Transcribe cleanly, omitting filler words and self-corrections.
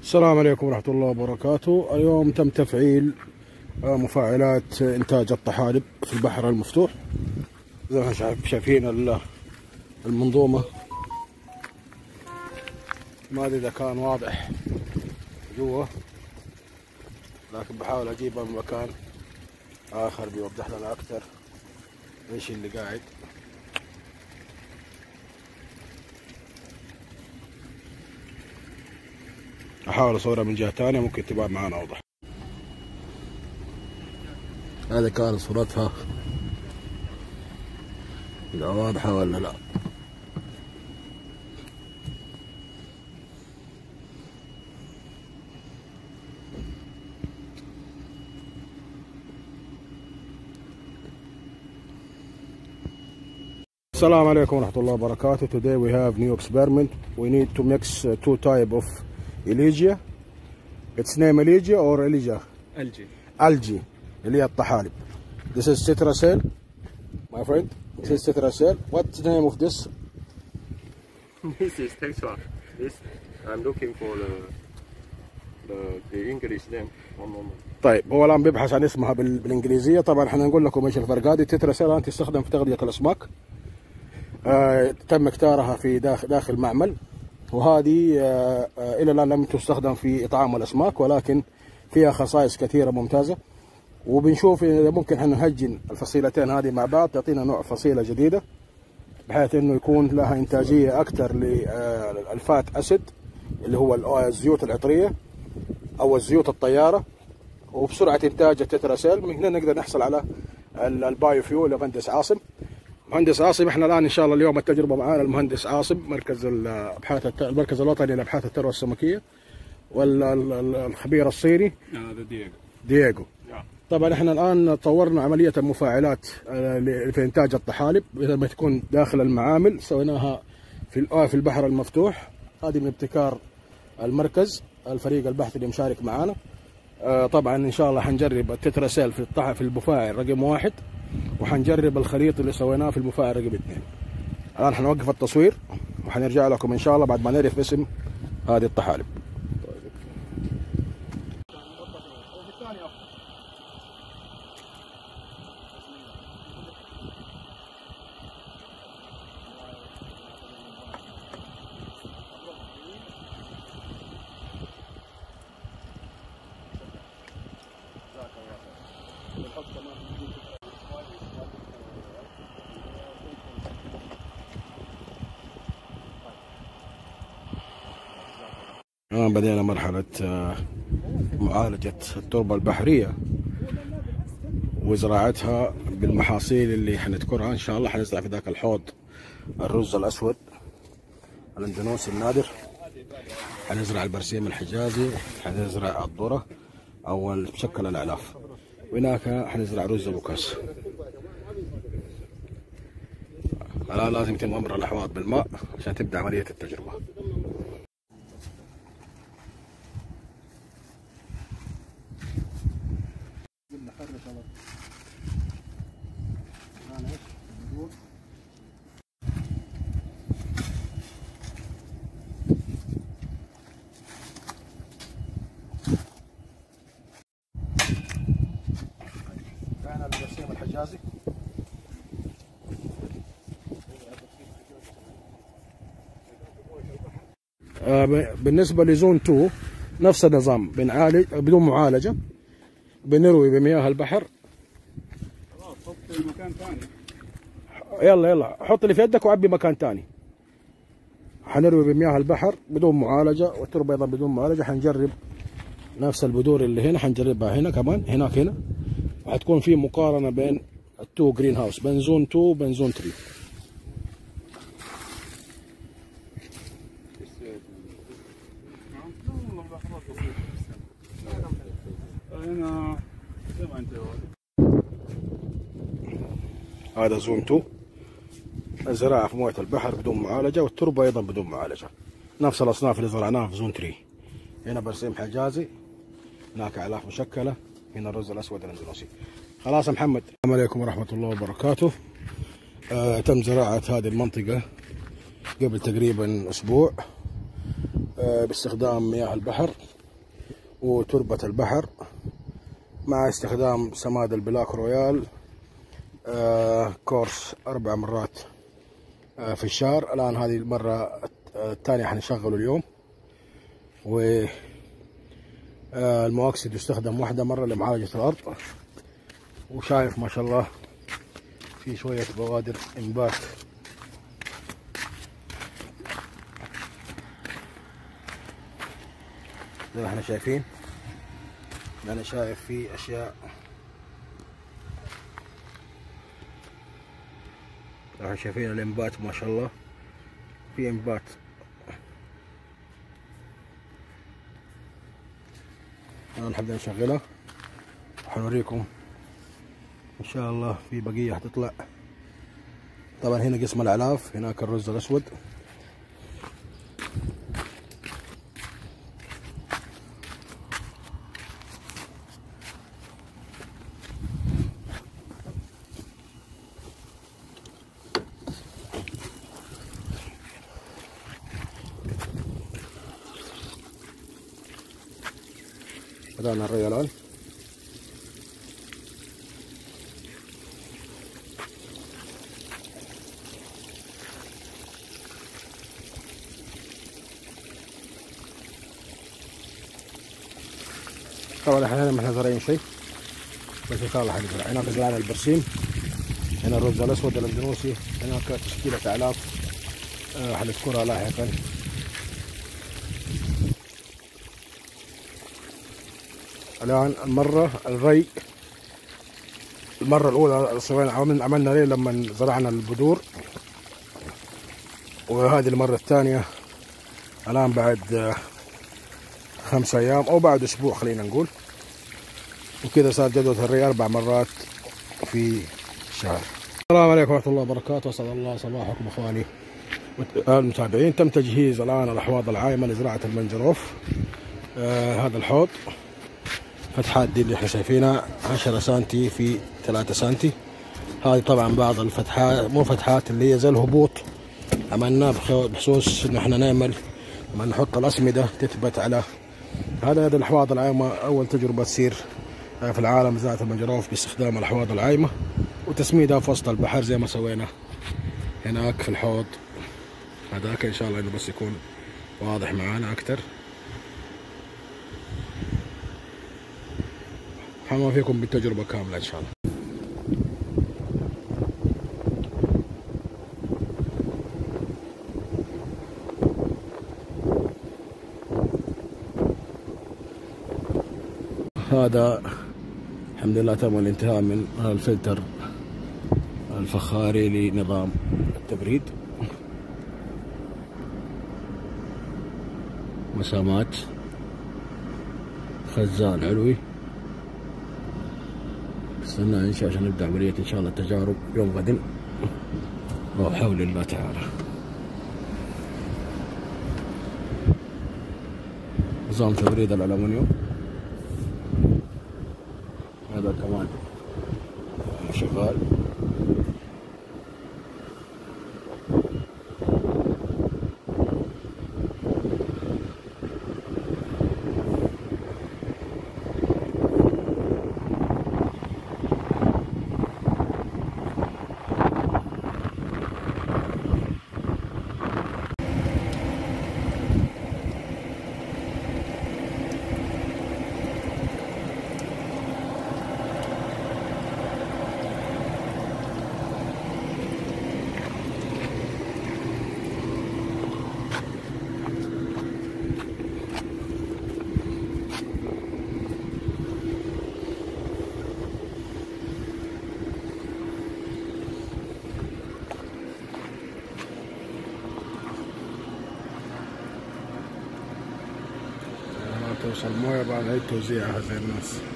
السلام عليكم ورحمة الله وبركاته. اليوم تم تفعيل مفاعلات إنتاج الطحالب في البحر المفتوح. زي ما شايفين المنظومة، ما أدري إذا كان واضح جوا، لكن بحاول أجيبها من مكان آخر بيوضح لنا أكثر إيش اللي قاعد. أحاول أصورها من جهة تانية ممكن تبان معانا أوضح. هذه كانت صورتها، إذا واضحة ولا لا. السلام عليكم ورحمة الله وبركاته. Today we have new experiment. We need to mix two type of Elegia. Its name Elegia or Elegia? Algae. اللي هي الطحالب. This is Tetracell, my friend. This is Tetracell. What's the name of this? This is Tetra. This I'm looking for the English name. One moment. طيب هو الآن بيبحث عن اسمها بالإنجليزية. طبعا احنا نقول لكم ايش الفرق. هذه Tetracell الآن تستخدم في تغذية الأسماك. تم اختيارها في داخل معمل، وهذه إلى الآن لم تستخدم في إطعام الأسماك، ولكن فيها خصائص كثيرة ممتازة. وبنشوف إذا ممكن احنا نهجن الفصيلتين هذه مع بعض تعطينا نوع فصيلة جديدة، بحيث إنه يكون لها إنتاجية أكثر للفات أسيد اللي هو الزيوت العطرية أو الزيوت الطيارة، وبسرعة إنتاج التتراسيل. من هنا نقدر نحصل على البايو فيول. المهندس عاصم، مهندس عاصم، احنا الان ان شاء الله اليوم التجربه معانا المهندس عاصم، المركز الوطني لابحاث الثروه السمكيه، والخبير الصيني دييغو. طبعا احنا الان طورنا عمليه المفاعلات في انتاج الطحالب، بدل ما تكون داخل المعامل سويناها في البحر المفتوح. هذه من ابتكار المركز، الفريق البحثي اللي مشارك معانا. طبعا ان شاء الله حنجرب التتراسيل في المفاعل رقم 1، وحنجرب الخليط اللي سويناه في المفاعل رقم 2. الان حنوقف التصوير وحنرجع لكم ان شاء الله بعد ما نعرف اسم هذه الطحالب. الآن بدينا مرحلة معالجة التربة البحرية وزراعتها بالمحاصيل اللي حنذكرها إن شاء الله. حنزرع في ذاك الحوض الرز الأسود الاندونوسي النادر، حنزرع البرسيم الحجازي، حنزرع الذرة أو مشكل الأعلاف، وهناك حنزرع رز أبو كاس. الآن لازم يتم أمر الأحواض بالماء عشان تبدأ عملية التجربة. كان البرسيم الحجازي بالنسبة لزون 2 نفس النظام، بنعالج بدون معالجة، بنروي بمياه البحر. خلاص حط مكان ثاني. يلا حط اللي في يدك وعبي مكان ثاني. حنروي بمياه البحر بدون معالجة، والتربة أيضا بدون معالجة. حنجرب نفس البذور اللي هنا، حنجربها هنا كمان، هنا، وحتكون في مقارنة بين التو جرين هاوس، بين زون 2 وبين زون 3. هذا زون 2، الزراعة في موية البحر بدون معالجة، والتربة أيضا بدون معالجة. نفس الأصناف اللي زرعناها في زون 3. هنا برسيم حجازي، هناك أعلاف مشكلة، هنا الرز الأسود الأندونوسي. خلاص يا محمد. السلام عليكم ورحمة الله وبركاته. تم زراعة هذه المنطقة قبل تقريبا أسبوع باستخدام مياه البحر. وتربة البحر مع استخدام سماد البلاك رويال كورس 4 مرات في الشهر. الآن هذه المرة الثانية حنشغله اليوم. والمواكسيد يستخدم واحدة مرة لمعالجة الأرض. وشايف ما شاء الله في شوية بوادر إنبات. زي ما احنا شايفين، أنا شايف في أشياء احنا شايفين الإنبات ما شاء الله، في إنبات. الآن نحب نشغلها وحنوريكم إن شاء الله. في بقية حتطلع. طبعا هنا قسم الأعلاف، هناك الرز الأسود. بدأنا الري الآن. طبعا احنا هنا ما احنا زارعين شيء، بس ان شاء الله حنزرع. هناك زرعنا البرسيم، هنا الرز الاسود الاندونوسي، هناك تشكيلة اعلاف حنذكرها لاحقا. الان الري المرة الأولى سوينا عملنا ري لما زرعنا البذور، وهذه المرة الثانية الآن بعد 5 أيام أو بعد أسبوع خلينا نقول. وكذا صار جدول الري 4 مرات في الشهر. السلام عليكم ورحمة الله وبركاته، أسعد الله صباحكم إخواني المتابعين. تم تجهيز الآن الأحواض العايمة لزراعة المنجروف. هذا الحوض فتحات دي اللي احنا شايفينها 10 سنتي في 3 سنتي. هذه طبعا بعض الفتحات، مو فتحات، اللي هي زي الهبوط عملناه بخصوص ان احنا نعمل لما نحط الأسمدة تثبت على هذه الأحواض العايمة. أول تجربة تصير في العالم زراعة المنجروف باستخدام الأحواض العايمة وتسميدها في وسط البحر زي ما سوينا هناك في الحوض هذاك. إن شاء الله إنه بس يكون واضح معانا أكتر. حنوفيكم فيكم بالتجربة كاملة إن شاء الله. هذا الحمد لله تم الانتهاء من الفلتر الفخاري لنظام التبريد. مسامات، خزان علوي. استنى ننشأ عشان نبدأ عملية إن شاء الله التجارب يوم غد وبحول الله تعالى. نظام تبريد الألمنيوم هذا كمان شغال. توصل مويه بعد هيك توزيعها زي الناس.